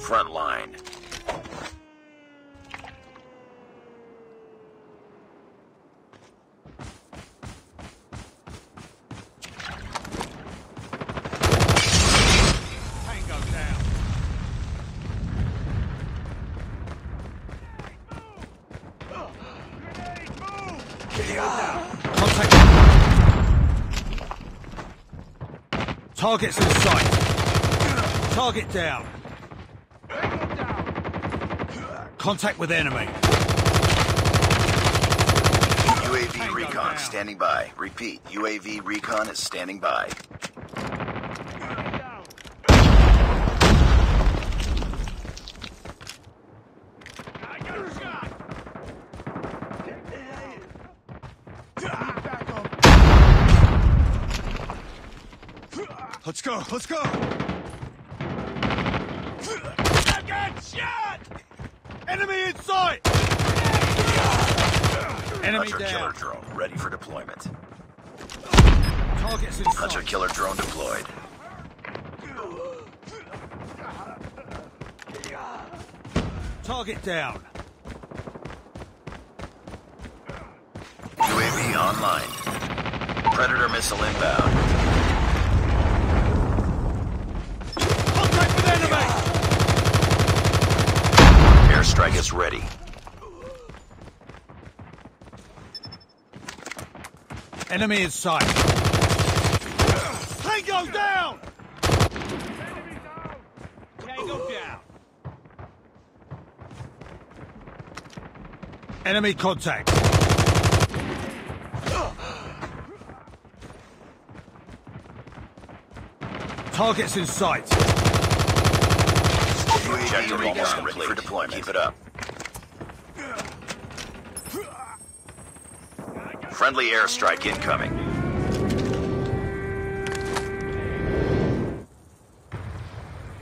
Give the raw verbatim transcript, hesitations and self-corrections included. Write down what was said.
front line. Target's in sight. Target down. Contact with enemy. U A V recon standing by. Repeat, U A V recon is standing by. Let's go, let's go! I got shot! Enemy in sight! Enemy Hunter down. killer drone ready for deployment. Target's in Hunter sight. killer drone deployed. Target down. U A V online. Predator missile inbound. Airstrike is ready. Enemy in sight. Tango down! Tango down. Enemy contact. Targets in sight. Objective almost complete for deployment. Keep it up. Friendly airstrike incoming.